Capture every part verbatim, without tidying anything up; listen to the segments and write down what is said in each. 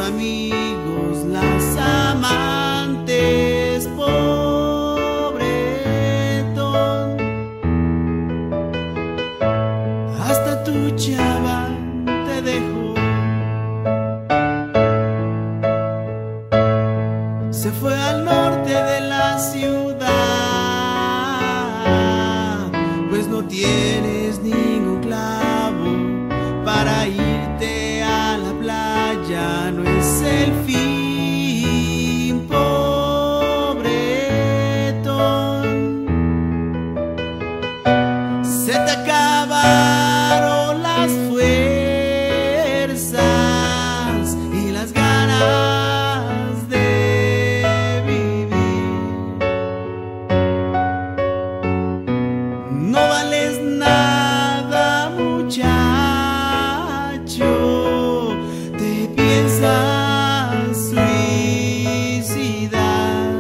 amigos, las amantes, pobretón. Hasta tu chava te dejó, se fue al norte de la ciudad, pues no tienes ningún clavo para irte a la playa, no es el fin, pobretón. Se te acabaron las fuerzas y las ganas de vivir. No vales nada, muchacho, te piensas suicidar.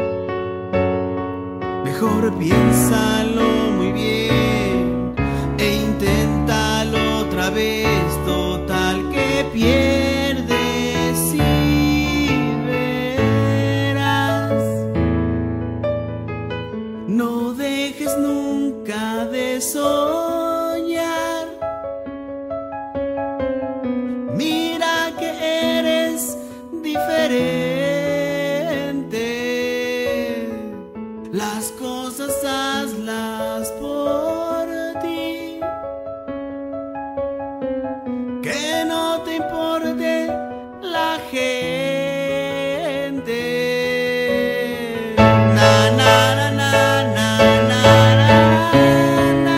Mejor piénsalo muy bien e inténtalo otra vez, total que pierdes y verás. No dejes nunca de soñar, mira que eres diferente, las cosas hazlas por ti, que no te importe la gente. Na, na, na, na, na, na, na, na.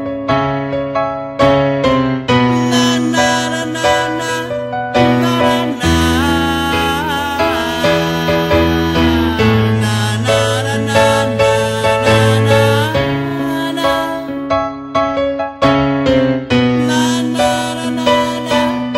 Na, na, na, na, na, na, na. Na, na, na, na, na, na, na. Na, na, na, na, na.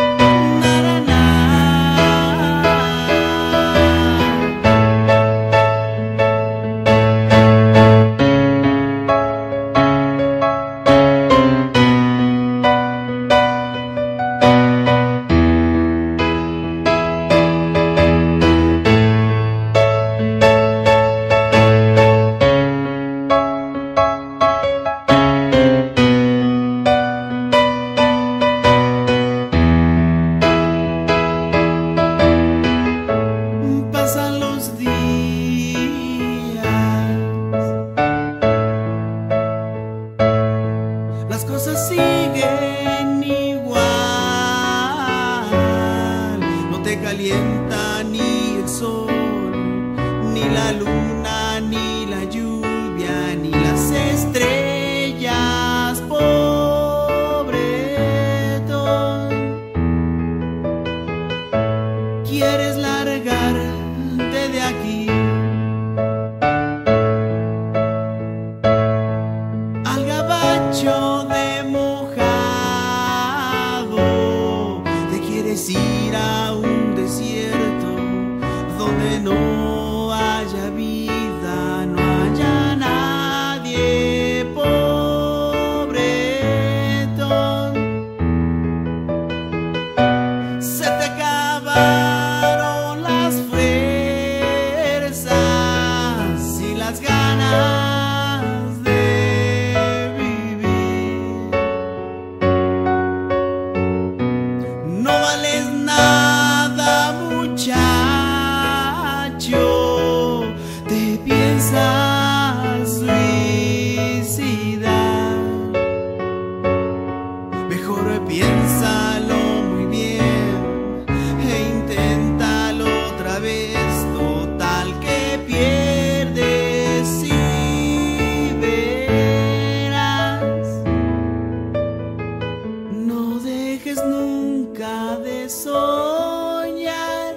Pasan los días, las cosas siguen igual, no te calienta ni el sol, ni la luna, ni la lluvia, ni las estrellas, pobretón. ¿Quieres largarte de aquí al gabacho de mojado? ¿Te quieres ir a un desierto donde no haya vida, no haya nadie, pobretón? Se te acabaron las fuerzas y las ganas de vivir. No vales nada, muchacho, te piensas suicidar. Mejor piénsalo muy bien e inténtalo otra vez, total que pierdes y verás. No dejes nunca de soñar,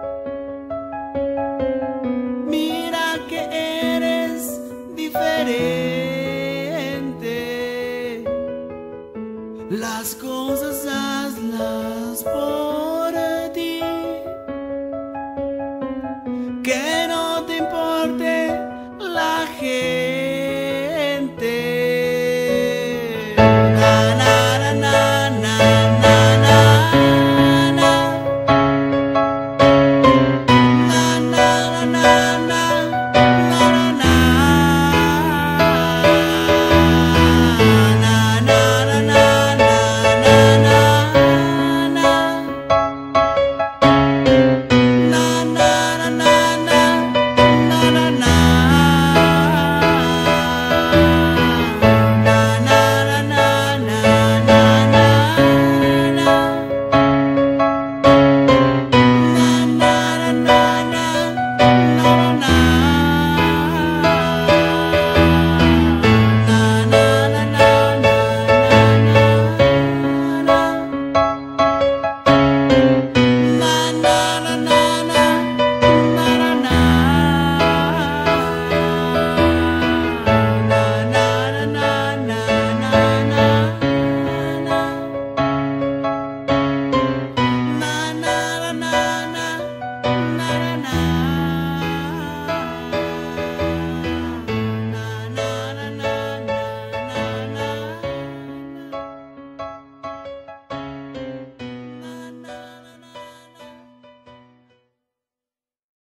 mira que eres diferente, las cosas hazlas por